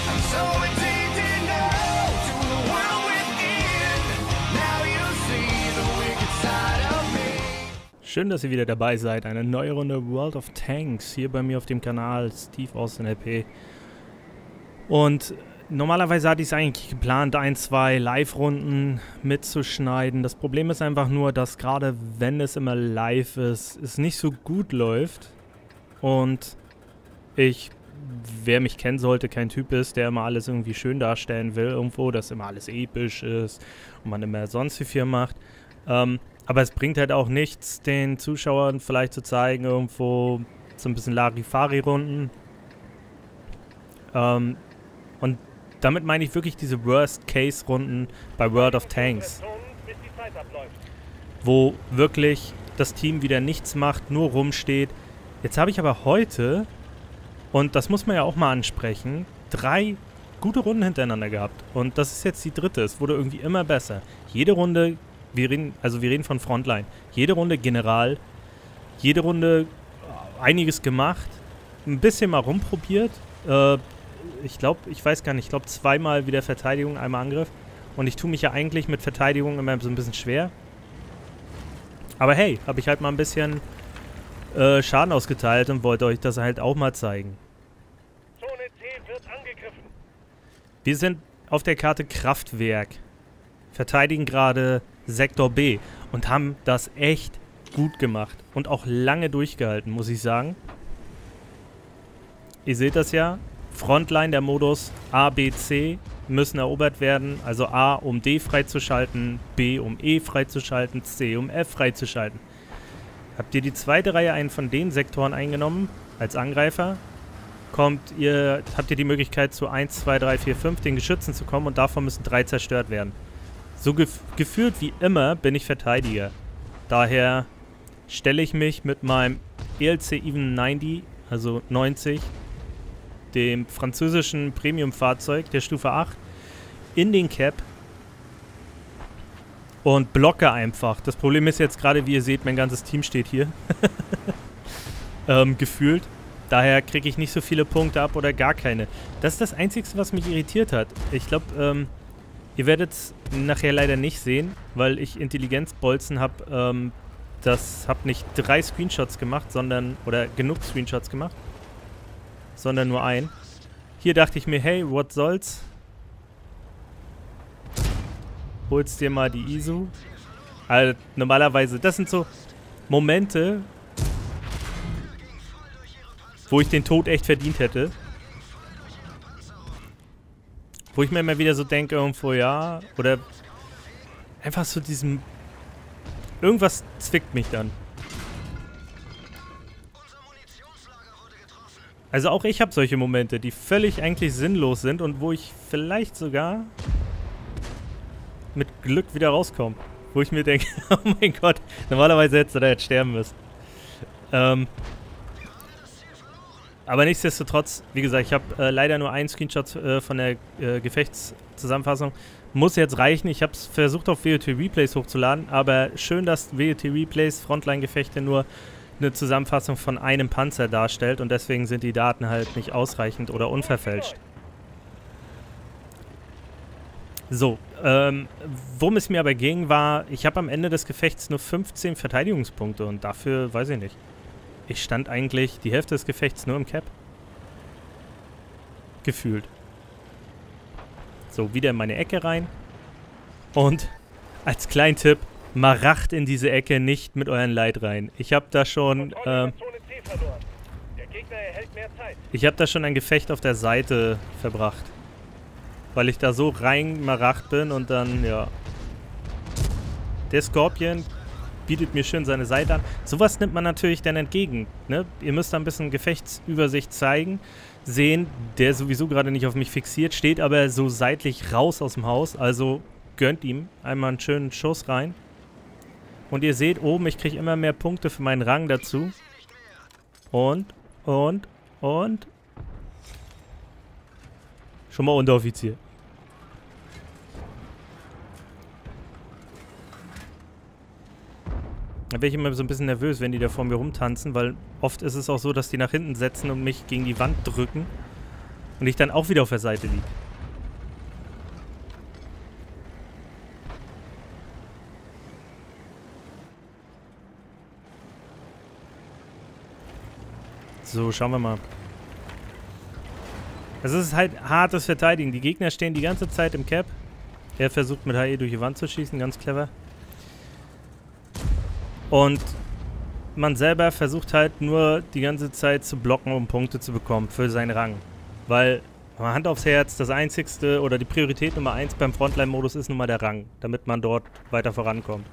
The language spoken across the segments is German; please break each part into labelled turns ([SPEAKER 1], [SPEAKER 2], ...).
[SPEAKER 1] I'm so addicted now to the world within. Now you see the wicked side of me.
[SPEAKER 2] Schön, dass ihr wieder dabei seid. Eine neue Runde World of Tanks hier bei mir auf dem Kanal. Steve aus NLP. Und normalerweise hatte ich es eigentlich geplant, 1, 2 Live-Runden mitzuschneiden. Das Problem ist einfach nur, dass gerade wenn es immer live ist, es nicht so gut läuft. Und ich, wer mich kennen sollte, kein Typ ist, der immer alles irgendwie schön darstellen will irgendwo, dass immer alles episch ist und man immer sonst wie viel macht. Aber es bringt halt auch nichts, den Zuschauern vielleicht zu zeigen, irgendwo so ein bisschen Larifari-Runden. Und damit meine ich wirklich diese Worst-Case-Runden bei World of Tanks, wo wirklich das Team wieder nichts macht, nur rumsteht. Jetzt habe ich aber heute, und das muss man ja auch mal ansprechen, 3 gute Runden hintereinander gehabt. Und das ist jetzt die 3. Es wurde irgendwie immer besser. Jede Runde, wir reden von Frontline, jede Runde General, jede Runde einiges gemacht, ein bisschen mal rumprobiert, ich weiß gar nicht, ich glaube 2-mal wieder Verteidigung, einmal Angriff. Und ich tue mich ja eigentlich mit Verteidigung immer so ein bisschen schwer. Aber hey, habe ich halt mal ein bisschen Schaden ausgeteilt und wollte euch das halt auch mal zeigen.
[SPEAKER 3] Zone C wird angegriffen.
[SPEAKER 2] Wir sind auf der Karte Kraftwerk, verteidigen gerade Sektor B und haben das echt gut gemacht und auch lange durchgehalten, muss ich sagen. Ihr seht das ja. Frontline, der Modus A, B, C müssen erobert werden. Also A, um D freizuschalten, B, um E freizuschalten, C, um F freizuschalten. Habt ihr die zweite Reihe einen von den Sektoren eingenommen, als Angreifer, habt ihr die Möglichkeit zu 1, 2, 3, 4, 5 den Geschützen zu kommen und davon müssen 3 zerstört werden. So gefühlt wie immer bin ich Verteidiger. Daher stelle ich mich mit meinem ELC Even 90, also 90, dem französischen Premium-Fahrzeug der Stufe 8, in den Cap und blocke einfach. Das Problem ist jetzt gerade, wie ihr seht, mein ganzes Team steht hier. Gefühlt. Daher kriege ich nicht so viele Punkte ab oder gar keine. Das ist das Einzige, was mich irritiert hat. Ich glaube, ihr werdet es nachher leider nicht sehen, weil ich Intelligenzbolzen habe. Habe nicht 3 Screenshots gemacht, oder genug Screenshots gemacht, sondern nur ein. Hier dachte ich mir, hey, what soll's? Holst dir mal die ISU. Also normalerweise, das sind so Momente, wo ich den Tod echt verdient hätte. Wo ich mir immer wieder so denke, irgendwo, ja, oder einfach so diesem, irgendwas zwickt mich dann. Also auch ich habe solche Momente, die völlig eigentlich sinnlos sind und wo ich vielleicht sogar mit Glück wieder rauskomme. Wo ich mir denke, oh mein Gott, normalerweise hättest du da jetzt sterben müssen. Aber nichtsdestotrotz, wie gesagt, ich habe leider nur einen Screenshot von der Gefechtszusammenfassung. Muss jetzt reichen. Ich habe es versucht auf WOT Replays hochzuladen, aber schön, dass WOT Replays Frontline-Gefechte nur eine Zusammenfassung von einem Panzer darstellt und deswegen sind die Daten halt nicht ausreichend oder unverfälscht. So, worum es mir aber ging, war, ich habe am Ende des Gefechts nur 15 Verteidigungspunkte und dafür, weiß ich nicht, ich stand eigentlich die Hälfte des Gefechts nur im Cap. Gefühlt. So, wieder in meine Ecke rein und als kleinen Tipp, Maracht in diese Ecke nicht mit euren Leid rein. Ich habe da schon ein Gefecht auf der Seite verbracht. Weil ich da so rein Maracht bin und dann, ja. Der Scorpion bietet mir schön seine Seite an. Sowas nimmt man natürlich dann entgegen, ne? Ihr müsst da ein bisschen Gefechtsübersicht zeigen. Sehen, der sowieso gerade nicht auf mich fixiert, steht aber so seitlich raus aus dem Haus. Also gönnt ihm einmal einen schönen Schuss rein. Und ihr seht oben, ich kriege immer mehr Punkte für meinen Rang dazu. Und. Schon mal Unteroffizier. Da bin ich immer so ein bisschen nervös, wenn die da vor mir rumtanzen, weil oft ist es auch so, dass die nach hinten setzen und mich gegen die Wand drücken. Und ich dann auch wieder auf der Seite liege. So, schauen wir mal. Es ist halt hartes Verteidigen. Die Gegner stehen die ganze Zeit im Cap. Er versucht mit HE durch die Wand zu schießen, ganz clever. Und man selber versucht halt nur die ganze Zeit zu blocken, um Punkte zu bekommen für seinen Rang. Weil, Hand aufs Herz, das einzigste oder die Priorität Nummer 1 beim Frontline-Modus ist nun mal der Rang, damit man dort weiter vorankommt.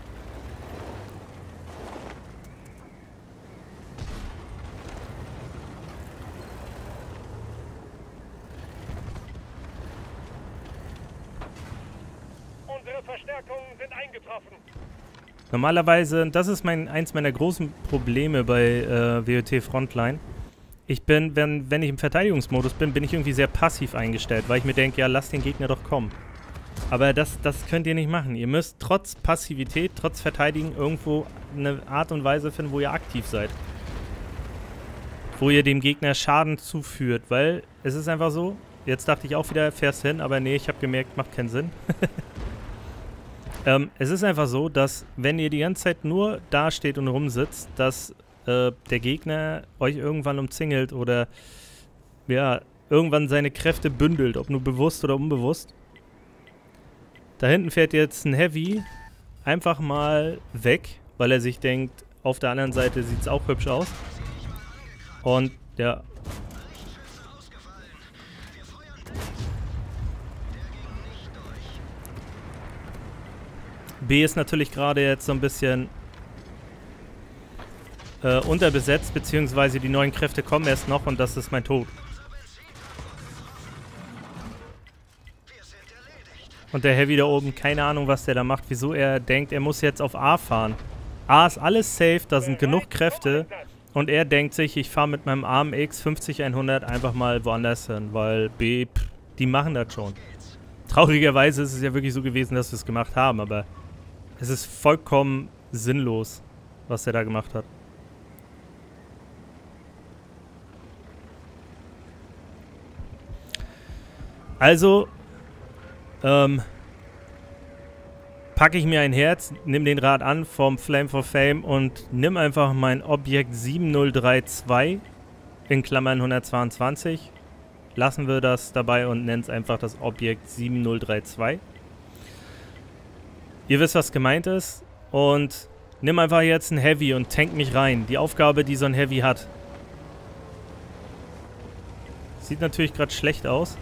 [SPEAKER 3] Unsere Verstärkungen sind eingetroffen.
[SPEAKER 2] Normalerweise, das ist eins meiner großen Probleme bei WOT Frontline. Ich bin, wenn ich im Verteidigungsmodus bin, bin ich irgendwie sehr passiv eingestellt, weil ich mir denke, ja, lass den Gegner doch kommen. Aber das könnt ihr nicht machen. Ihr müsst trotz Passivität, trotz Verteidigen irgendwo eine Art und Weise finden, wo ihr aktiv seid. Wo ihr dem Gegner Schaden zuführt, weil es ist einfach so, jetzt dachte ich auch wieder, fährst hin, aber nee, ich habe gemerkt, macht keinen Sinn. Es ist einfach so, dass wenn ihr die ganze Zeit nur dasteht und rumsitzt, dass der Gegner euch irgendwann umzingelt oder ja, irgendwann seine Kräfte bündelt, ob nur bewusst oder unbewusst. Da hinten fährt jetzt ein Heavy einfach mal weg, weil er sich denkt, auf der anderen Seite sieht es auch hübsch aus. Und ja. B ist natürlich gerade jetzt so ein bisschen unterbesetzt, beziehungsweise die neuen Kräfte kommen erst noch und das ist mein Tod. Und der Heavy da oben, keine Ahnung, was der da macht, wieso er denkt, er muss jetzt auf A fahren. A ist alles safe, da sind genug Kräfte und er denkt sich, ich fahre mit meinem AMX 50-100 einfach mal woanders hin, weil B, die machen das schon. Traurigerweise ist es ja wirklich so gewesen, dass wir es gemacht haben, aber es ist vollkommen sinnlos, was er da gemacht hat. Also, packe ich mir ein Herz, nimm den Rat an vom Flame for Fame und nimm einfach mein Objekt 7032 in Klammern 122. Lassen wir das dabei und nennen es einfach das Objekt 7032. Ihr wisst, was gemeint ist. Und nimm einfach jetzt ein Heavy und tank mich rein. Die Aufgabe, die so ein Heavy hat. Sieht natürlich gerade schlecht aus.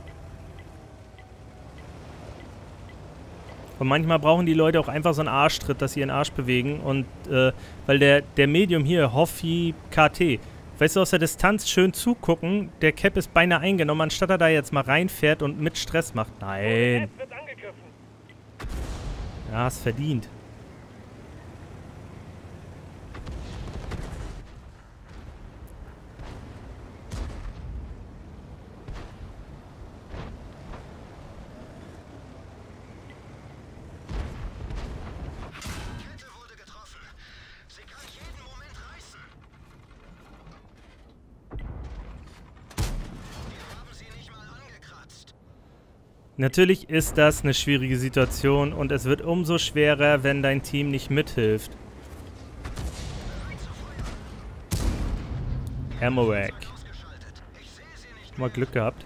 [SPEAKER 2] Und manchmal brauchen die Leute auch einfach so einen Arschtritt, dass sie ihren Arsch bewegen. Und weil der Medium hier, Hoffi KT, weißt du, aus der Distanz schön zugucken, der Cap ist beinahe eingenommen, anstatt er da jetzt mal reinfährt und mit Stress macht. Nein.
[SPEAKER 3] Wird angegriffen.
[SPEAKER 2] Ja, hast verdient. Natürlich ist das eine schwierige Situation und es wird umso schwerer, wenn dein Team nicht mithilft. Ammo-Rack. Mal Glück gehabt.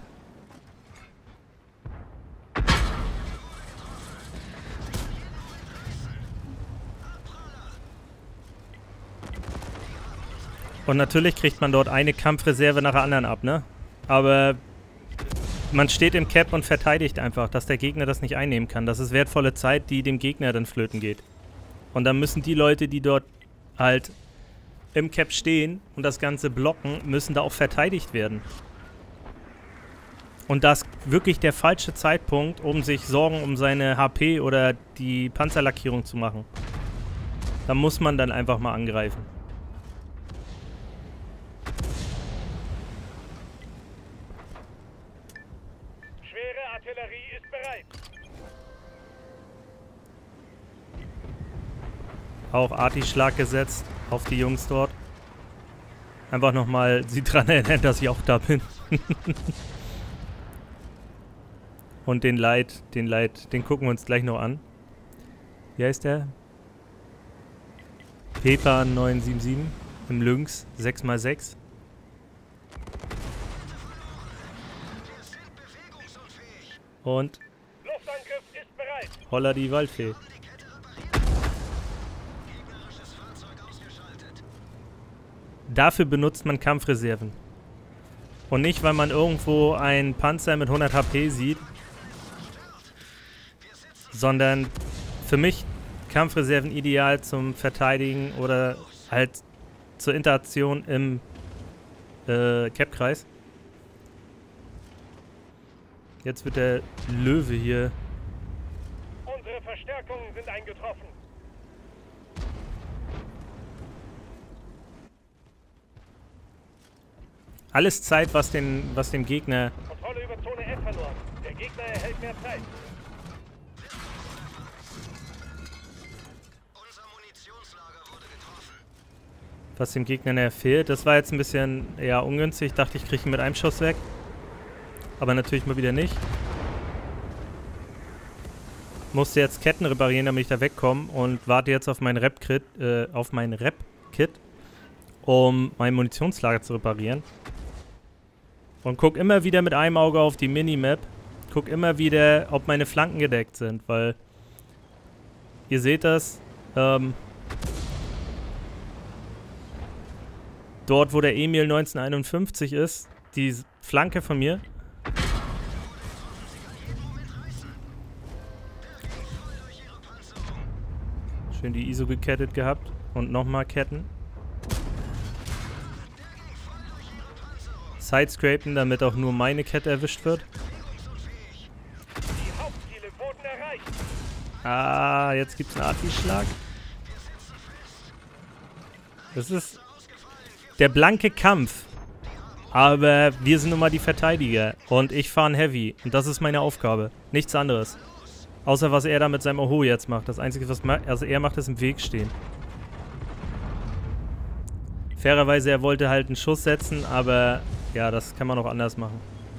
[SPEAKER 2] Und natürlich kriegt man dort eine Kampfreserve nach der anderen ab, ne? Aber man steht im Cap und verteidigt einfach, dass der Gegner das nicht einnehmen kann. Das ist wertvolle Zeit, die dem Gegner dann flöten geht. Und dann müssen die Leute, die dort halt im Cap stehen und das Ganze blocken, müssen da auch verteidigt werden. Und das ist wirklich der falsche Zeitpunkt, um sich Sorgen um seine HP oder die Panzerlackierung zu machen. Da muss man dann einfach mal angreifen.
[SPEAKER 3] Artillerie ist bereit.
[SPEAKER 2] Auch Arti-Schlag gesetzt auf die Jungs dort. Einfach nochmal sie dran erinnern, dass ich auch da bin. Und den Light, den gucken wir uns gleich noch an. Wie heißt der? Pepa 977 im Lynx 6x6. Und
[SPEAKER 3] Luftangriff ist bereit.
[SPEAKER 2] holla die Waldfee. Dafür benutzt man Kampfreserven. Und nicht, weil man irgendwo einen Panzer mit 100 HP sieht, sondern für mich Kampfreserven ideal zum Verteidigen oder halt zur Interaktion im Cap-Kreis. Jetzt wird der Löwe hier.
[SPEAKER 3] Unsere Verstärkungen sind eingetroffen.
[SPEAKER 2] Alles Zeit, was dem Gegner...
[SPEAKER 3] Kontrolle über Zone F verloren. Der Gegner erhält mehr Zeit.
[SPEAKER 2] Was dem Gegner näher fehlt. Das war jetzt ein bisschen eher ungünstig. Ich dachte, ich kriege ihn mit einem Schuss weg. Aber natürlich mal wieder nicht. Musste jetzt Ketten reparieren, damit ich da wegkomme. Und warte jetzt auf mein Rep-Kit, um mein Munitionslager zu reparieren. Und guck immer wieder mit einem Auge auf die Minimap. Guck immer wieder, ob meine Flanken gedeckt sind, weil ihr seht das, dort, wo der Emil 1951 ist, die Flanke von mir. Schön die ISO gekettet gehabt und nochmal ketten. Sidescrapen, damit auch nur meine Kette erwischt wird.
[SPEAKER 3] Die Hauptziele wurden erreicht.
[SPEAKER 2] Ah, jetzt gibt's einen Arti-Schlag. Das ist der blanke Kampf. Aber wir sind nun mal die Verteidiger. Und ich fahre ein Heavy. Und das ist meine Aufgabe. Nichts anderes. Außer was er da mit seinem Oho jetzt macht. Das Einzige, was er macht, ist im Weg stehen. Fairerweise, er wollte halt einen Schuss setzen, aber ja, das kann man auch anders machen.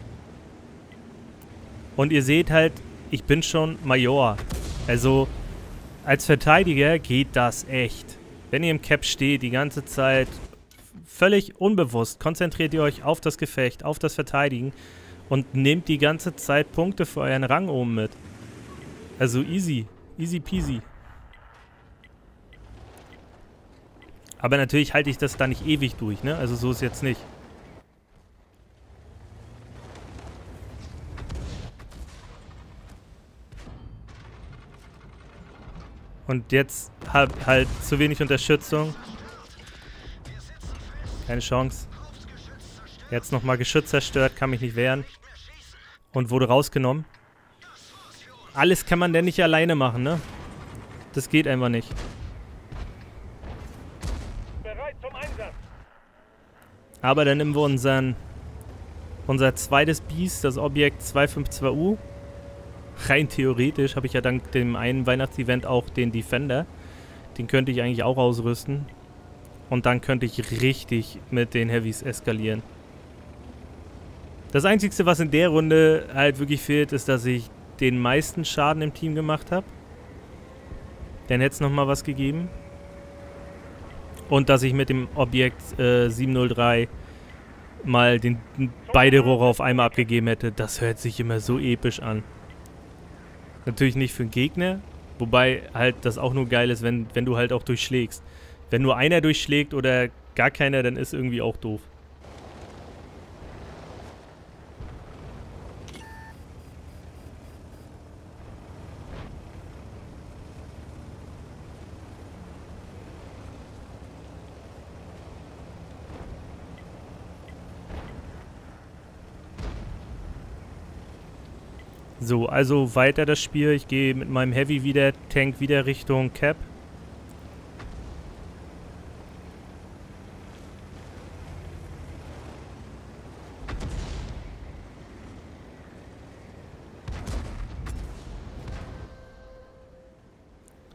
[SPEAKER 2] Und ihr seht halt, ich bin schon Major. Also, als Verteidiger geht das echt. Wenn ihr im Cap steht, die ganze Zeit völlig unbewusst, konzentriert ihr euch auf das Gefecht, auf das Verteidigen und nehmt die ganze Zeit Punkte für euren Rang oben mit. Also easy. Easy peasy. Aber natürlich halte ich das da nicht ewig durch, ne? Also so ist jetzt nicht. Und jetzt halt zu wenig Unterstützung. Keine Chance. Jetzt nochmal Geschütz zerstört, kann mich nicht wehren. Und wurde rausgenommen. Alles kann man denn nicht alleine machen, ne? Das geht einfach nicht.
[SPEAKER 3] Bereit zum Einsatz.
[SPEAKER 2] Aber dann nehmen wir unser zweites Biest, das Objekt 252U. Rein theoretisch habe ich ja dank dem einen Weihnachtsevent auch den Defender. Den könnte ich eigentlich auch ausrüsten. Und dann könnte ich richtig mit den Heavys eskalieren. Das Einzige, was in der Runde halt wirklich fehlt, ist, dass ich den meisten Schaden im Team gemacht habe. Dann hätte es nochmal was gegeben. Und dass ich mit dem Objekt 703 mal beide Rohre auf einmal abgegeben hätte. Das hört sich immer so episch an. Natürlich nicht für den Gegner, wobei halt das auch nur geil ist, wenn du halt auch durchschlägst. Wenn nur einer durchschlägt oder gar keiner, dann ist irgendwie auch doof. So, also weiter das Spiel. Ich gehe mit meinem Heavy wieder, Tank wieder Richtung Cap.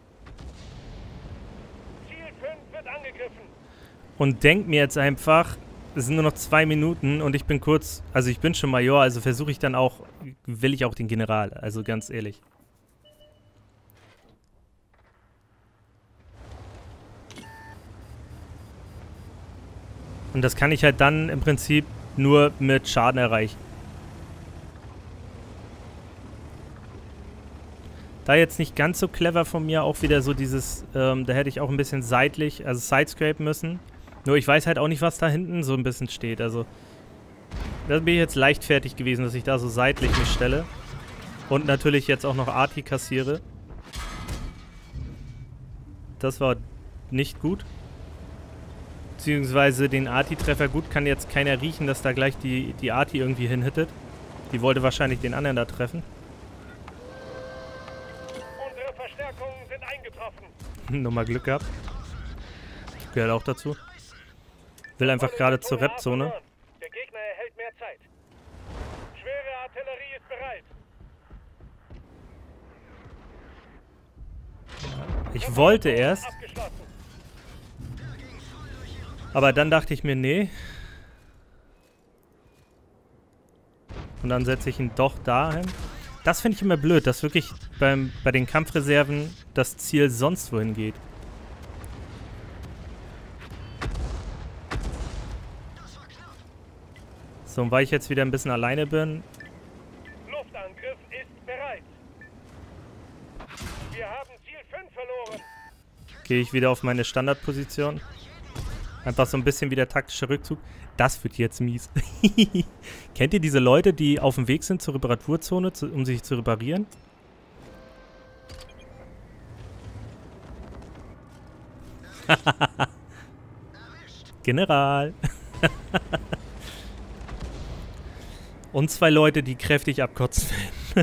[SPEAKER 3] Ziel 5 wird angegriffen.
[SPEAKER 2] Und denk mir jetzt einfach, es sind nur noch 2 Minuten und ich bin kurz, also ich bin schon Major, also versuche ich dann auch, will ich auch den General, also ganz ehrlich. Und das kann ich halt dann im Prinzip nur mit Schaden erreichen. Da jetzt nicht ganz so clever von mir, auch wieder so dieses, da hätte ich auch ein bisschen seitlich, also sidescrapen müssen. Nur ich weiß halt auch nicht, was da hinten so ein bisschen steht, also da bin ich jetzt leichtfertig gewesen, dass ich da so seitlich mich stelle. Und natürlich jetzt auch noch Arti kassiere. Das war nicht gut. Beziehungsweise den Arti-Treffer gut kann jetzt keiner riechen, dass da gleich die Arti irgendwie hinhittet. Die wollte wahrscheinlich den anderen da treffen.
[SPEAKER 3] Unsere Verstärkungen sind eingetroffen.
[SPEAKER 2] Nochmal Glück gehabt. Gehört auch dazu. Will einfach gerade zur Rep-Zone.
[SPEAKER 3] Der Gegner erhält mehr Zeit. Schwere Artillerie ist bereit.
[SPEAKER 2] Ich wollte erst,
[SPEAKER 3] Abgeschlossen.
[SPEAKER 2] aber dann dachte ich mir, nee. Und dann setze ich ihn doch dahin. Das finde ich immer blöd, dass wirklich bei den Kampfreserven das Ziel sonst wohin geht. So, und weil ich jetzt wieder ein bisschen alleine bin,
[SPEAKER 3] Luftangriff ist bereit. Wir haben Ziel 5 verloren.
[SPEAKER 2] gehe ich wieder auf meine Standardposition. Einfach so ein bisschen wie der taktische Rückzug. Das wird jetzt mies. Kennt ihr diese Leute, die auf dem Weg sind zur Reparaturzone, um sich zu reparieren? General. Und 2 Leute, die kräftig abkotzen werden.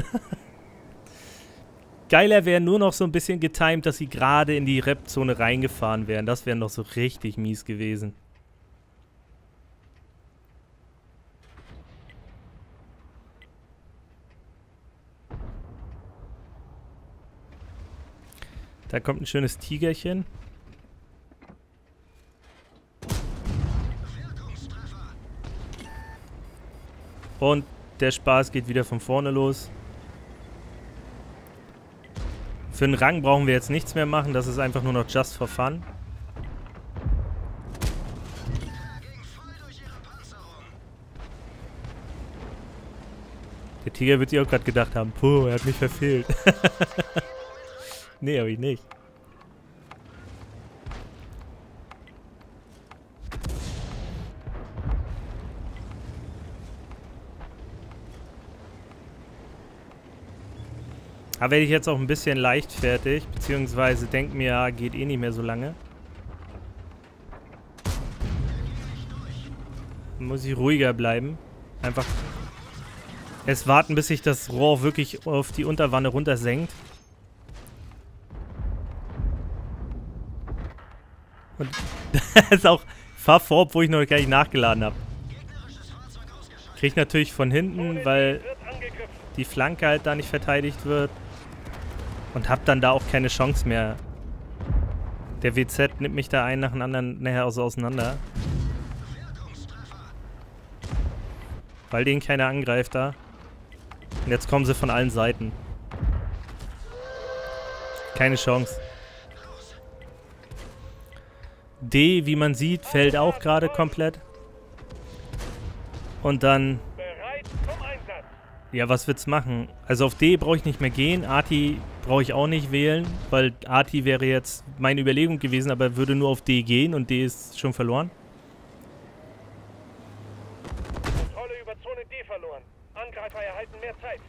[SPEAKER 2] Geiler wäre nur noch so ein bisschen getimed, dass sie gerade in die Rep-Zone reingefahren wären. Das wäre noch so richtig mies gewesen. Da kommt ein schönes Tigerchen. Und der Spaß geht wieder von vorne los. Für den Rang brauchen wir jetzt nichts mehr machen. Das ist einfach nur noch just for fun. Der Tiger wird sich auch gerade gedacht haben, puh, er hat mich verfehlt. Nee, hab ich nicht. Da werde ich jetzt auch ein bisschen leichtfertig, beziehungsweise denke mir, ja, geht eh nicht mehr so lange. Dann muss ich ruhiger bleiben. Einfach erst warten, bis sich das Rohr wirklich auf die Unterwanne runtersenkt. Und das ist auch, fahr vor, obwohl ich noch gar nicht nachgeladen habe. Krieg natürlich von hinten, weil
[SPEAKER 3] Wird angegriffen.
[SPEAKER 2] die Flanke halt da nicht verteidigt wird. Und hab dann da auch keine Chance mehr. Der WZ nimmt mich da einen nach dem anderen nachher so auseinander. Weil den keiner angreift da. Und jetzt kommen sie von allen Seiten. Keine Chance. D, wie man sieht, fällt auch gerade komplett. Und dann...
[SPEAKER 3] Bereit zum Einsatz.
[SPEAKER 2] Ja, was wird's machen? Also auf D brauche ich nicht mehr gehen. Arti brauche ich auch nicht wählen, weil Arti wäre jetzt meine Überlegung gewesen, aber würde nur auf D gehen und D ist schon verloren.
[SPEAKER 3] Kontrolle über Zone D verloren. Angreifer erhalten mehr Zeit.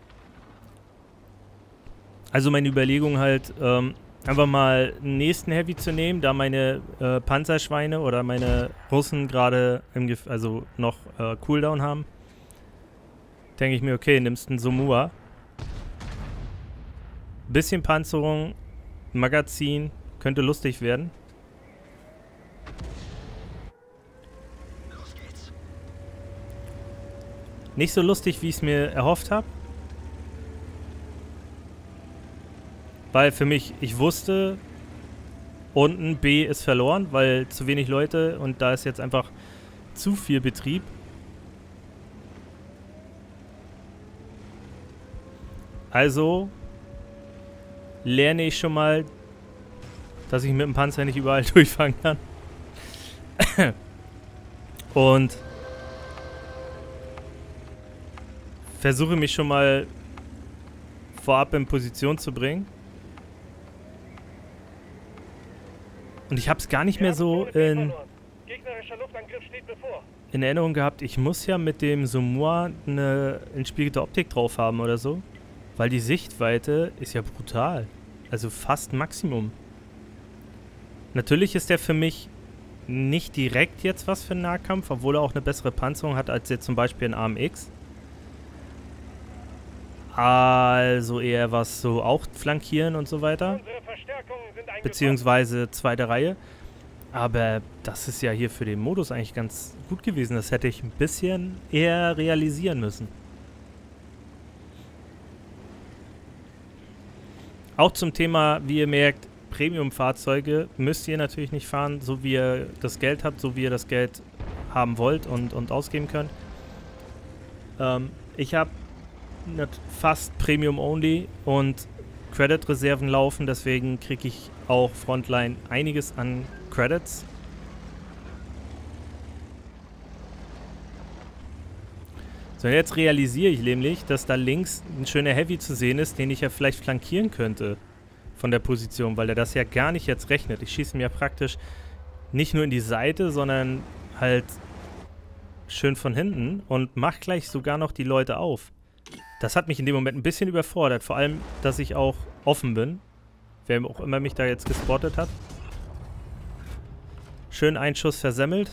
[SPEAKER 2] Also meine Überlegung halt, einfach mal einen nächsten Heavy zu nehmen, da meine Panzerschweine oder meine Russen gerade also noch Cooldown haben. Denke ich mir, okay, nimmst einen Somua. Bisschen Panzerung, Magazin, könnte lustig werden. Nicht so lustig, wie ich es mir erhofft habe. Weil für mich, ich wusste, unten B ist verloren, weil zu wenig Leute und da ist jetzt einfach zu viel Betrieb. Also lerne ich schon mal, dass ich mit dem Panzer nicht überall durchfahren kann. Und versuche mich schon mal vorab in Position zu bringen. Und ich habe es gar nicht mehr so
[SPEAKER 3] Gegnerischer Luftangriff steht bevor.
[SPEAKER 2] in Erinnerung gehabt, ich muss ja mit dem Sommor eine entspiegelte Optik drauf haben oder so. Weil die Sichtweite ist ja brutal. Also fast Maximum. Natürlich ist der für mich nicht direkt jetzt was für einen Nahkampf, obwohl er auch eine bessere Panzerung hat als jetzt zum Beispiel ein AMX. Also eher was so auch flankieren und so weiter.
[SPEAKER 3] Unsere Verstärkungen sind eingetroffen.
[SPEAKER 2] Beziehungsweise zweite Reihe. Aber das ist ja hier für den Modus eigentlich ganz gut gewesen. Das hätte ich ein bisschen eher realisieren müssen. Auch zum Thema, wie ihr merkt, Premium-Fahrzeuge müsst ihr natürlich nicht fahren, so wie ihr das Geld habt, so wie ihr das Geld haben wollt und ausgeben könnt. Ich habe fast Premium-Only und Credit-Reserven laufen, deswegen kriege ich auch Frontline einiges an Credits. So, jetzt realisiere ich nämlich, dass da links ein schöner Heavy zu sehen ist, den ich ja vielleicht flankieren könnte von der Position, weil der das ja gar nicht jetzt rechnet. Ich schieße mir ja praktisch nicht nur in die Seite, sondern halt schön von hinten und mache gleich sogar noch die Leute auf. Das hat mich in dem Moment ein bisschen überfordert, vor allem, dass ich auch offen bin. Wer auch immer mich da jetzt gespottet hat. Schön einen Schuss versemmelt.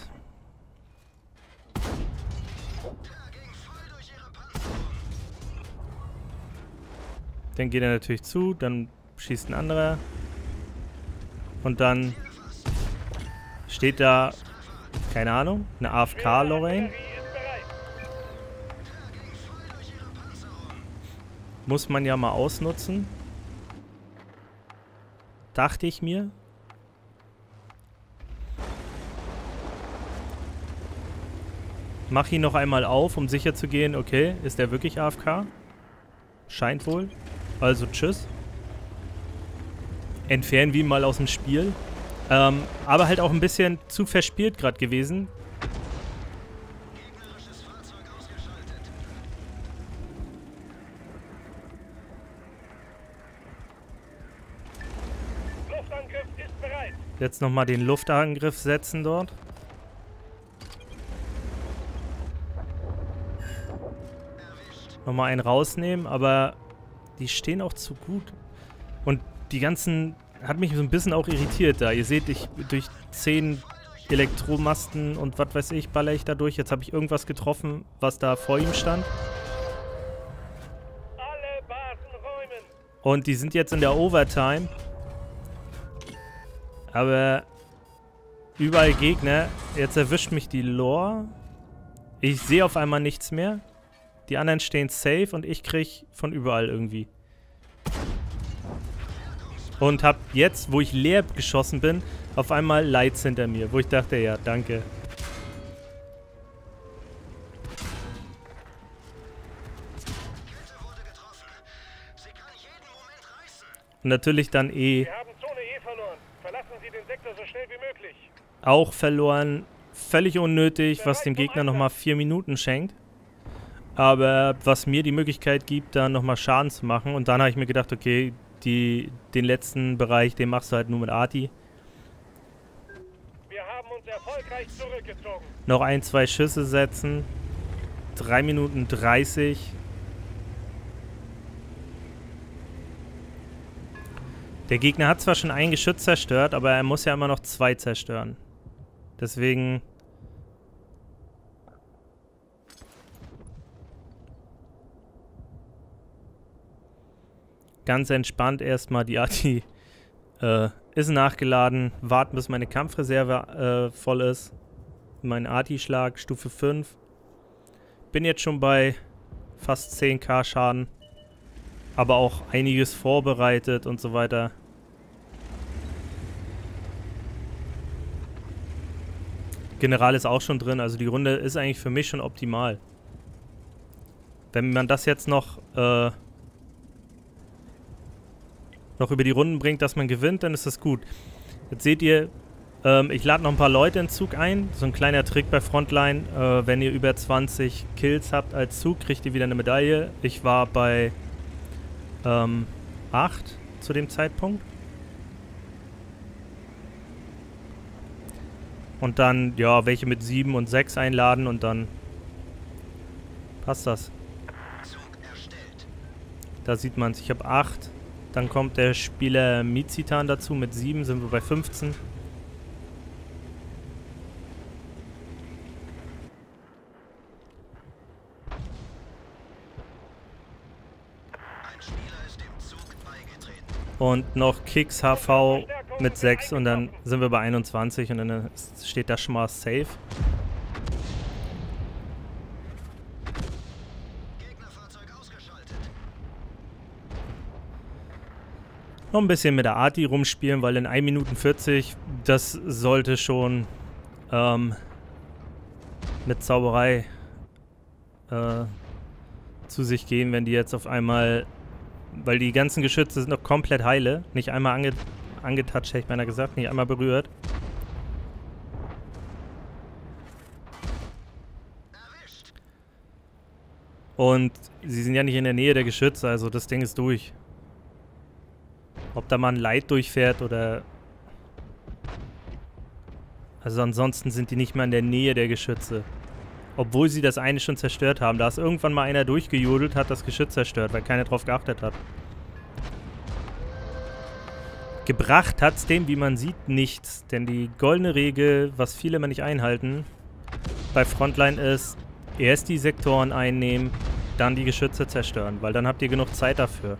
[SPEAKER 2] Dann geht er natürlich zu, dann schießt ein anderer. Und dann steht da, keine Ahnung, eine AFK-Lorraine.
[SPEAKER 3] Artillerie ist bereit.
[SPEAKER 2] Muss man ja mal ausnutzen. Dachte ich mir. Mach ihn noch einmal auf, um sicher zu gehen, okay, ist der wirklich AFK? Scheint wohl. Also tschüss. Entfernen wir ihn mal aus dem Spiel. Aber halt auch ein bisschen zu verspielt gerade gewesen.
[SPEAKER 3] Luftangriff ist bereit.
[SPEAKER 2] Jetzt nochmal den Luftangriff setzen dort. Nochmal einen rausnehmen, aber die stehen auch zu gut. Und die ganzen... Hat mich so ein bisschen auch irritiert da. Ihr seht, ich durch 10 Elektromasten und was weiß ich, baller ich da durch. Jetzt habe ich irgendwas getroffen, was da vor ihm stand.
[SPEAKER 3] Alle Basen räumen.
[SPEAKER 2] Und die sind jetzt in der Overtime. Aber überall Gegner. Jetzt erwischt mich die Lore. Ich sehe auf einmal nichts mehr. Die anderen stehen safe und ich krieg von überall irgendwie. Und hab jetzt, wo ich leer geschossen bin, auf einmal Lights hinter mir. Wo ich dachte, ja, danke. Und natürlich dann
[SPEAKER 3] Wir haben Zone E verloren. Verlassen Sie den Sektor so schnell wie möglich.
[SPEAKER 2] auch verloren. Völlig unnötig, was dem Gegner nochmal 4 Minuten schenkt. Aber was mir die Möglichkeit gibt, da nochmal Schaden zu machen. Und dann habe ich mir gedacht, okay, den letzten Bereich, den machst du halt nur mit Arti.
[SPEAKER 3] Wir haben uns erfolgreich zurückgezogen.
[SPEAKER 2] Noch 1, 2 Schüsse setzen. 3 Minuten 30. Der Gegner hat zwar schon ein Geschütz zerstört, aber er muss ja immer noch 2 zerstören. Deswegen... Ganz entspannt erstmal, die Arti ist nachgeladen. Warten, bis meine Kampfreserve voll ist. Mein Arti-Schlag, Stufe 5. Bin jetzt schon bei fast 10.000 Schaden. Aber auch einiges vorbereitet und so weiter. General ist auch schon drin, also die Runde ist eigentlich für mich schon optimal. Wenn man das jetzt noch über die Runden bringt, dass man gewinnt, dann ist das gut. Jetzt seht ihr, ich lade noch ein paar Leute in Zug ein. So ein kleiner Trick bei Frontline. Wenn ihr über 20 Kills habt als Zug, kriegt ihr wieder eine Medaille. Ich war bei 8 zu dem Zeitpunkt. Und dann, ja, welche mit 7 und 6 einladen und dann passt das. Da sieht man es. Ich habe 8. Dann kommt der Spieler Mizitan dazu. Mit 7 sind wir bei 15. Und noch Kicks HV mit 6 und dann sind wir bei 21 und dann steht da schon mal safe. Noch ein bisschen mit der Arti rumspielen, weil in 1 Minute 40, das sollte schon mit Zauberei zu sich gehen, wenn die jetzt auf einmal, weil die ganzen Geschütze sind noch komplett heile, nicht einmal angetouched, hätte ich beinahe gesagt, nicht einmal berührt. Und sie sind ja nicht in der Nähe der Geschütze, also das Ding ist durch. Ob da mal ein Light durchfährt oder... Also ansonsten sind die nicht mehr in der Nähe der Geschütze. Obwohl sie das eine schon zerstört haben. Da ist irgendwann mal einer durchgejodelt, hat das Geschütz zerstört, weil keiner drauf geachtet hat. Gebracht hat's dem, wie man sieht, nichts. Denn die goldene Regel, was viele immer nicht einhalten, bei Frontline ist, erst die Sektoren einnehmen, dann die Geschütze zerstören. Weil dann habt ihr genug Zeit dafür.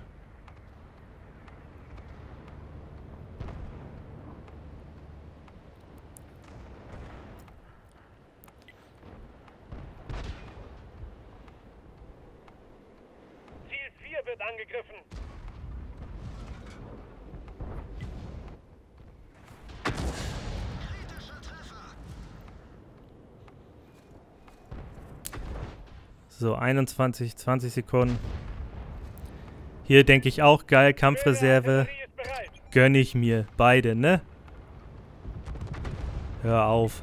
[SPEAKER 3] Ziel 4 wird angegriffen.
[SPEAKER 2] So, 21, 20 Sekunden. Hier denke ich auch, geil, Kampfreserve.
[SPEAKER 3] Artillerie ist bereit.
[SPEAKER 2] Gönn ich mir. Beide, ne? Hör auf.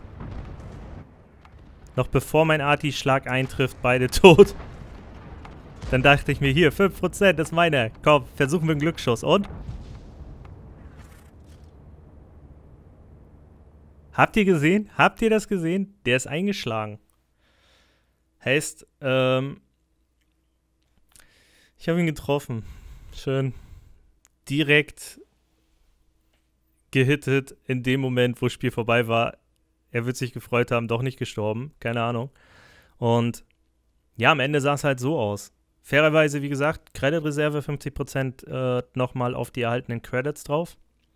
[SPEAKER 2] Noch bevor mein Arti-Schlag eintrifft, beide tot. Dann dachte ich mir, hier, 5% ist meiner. Komm, versuchen wir einen Glücksschuss. Und? Habt ihr gesehen? Habt ihr das gesehen? Der ist eingeschlagen. Heißt, ich habe ihn getroffen. Schön. Direkt gehittet in dem Moment, wo das Spiel vorbei war. Er wird sich gefreut haben, doch nicht gestorben. Keine Ahnung. Und ja, am Ende sah es halt so aus. Fairerweise, wie gesagt, Credit-Reserve 50% nochmal auf die erhaltenen Credits drauf.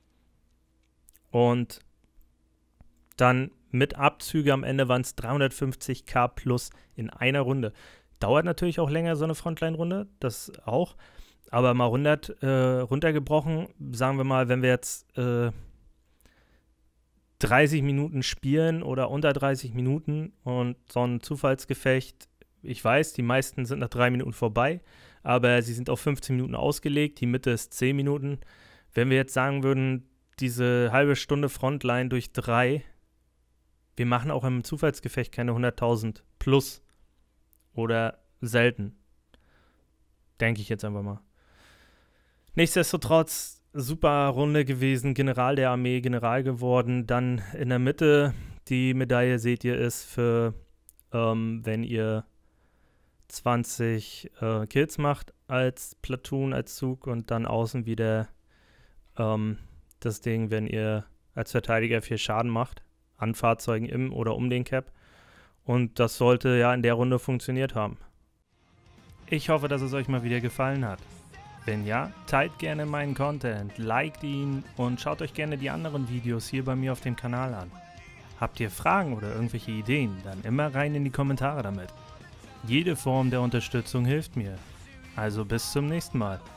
[SPEAKER 2] Und dann mit Abzüge am Ende waren es 350k plus in einer Runde. Dauert natürlich auch länger, so eine Frontline-Runde, das auch. Aber mal 100 runtergebrochen, sagen wir mal, wenn wir jetzt 30 Minuten spielen oder unter 30 Minuten und so ein Zufallsgefecht, ich weiß, die meisten sind nach 3 Minuten vorbei, aber sie sind auf 15 Minuten ausgelegt, die Mitte ist 10 Minuten. Wenn wir jetzt sagen würden, diese halbe Stunde Frontline durch 3, wir machen auch im Zufallsgefecht keine 100.000 plus oder selten. Denke ich jetzt einfach mal. Nichtsdestotrotz, super Runde gewesen, General der Armee, General geworden. Dann in der Mitte, die Medaille, seht ihr, ist für, wenn ihr 20 Kills macht als Platoon, als Zug und dann außen wieder das Ding, wenn ihr als Verteidiger 4 Schaden macht. An Fahrzeugen im oder um den Cap. Und das sollte ja in der Runde funktioniert haben. Ich hoffe, dass es euch mal wieder gefallen hat. Wenn ja, teilt gerne meinen Content, liked ihn und schaut euch gerne die anderen Videos hier bei mir auf dem Kanal an. Habt ihr Fragen oder irgendwelche Ideen, dann immer rein in die Kommentare damit. Jede Form der Unterstützung hilft mir. Also bis zum nächsten Mal.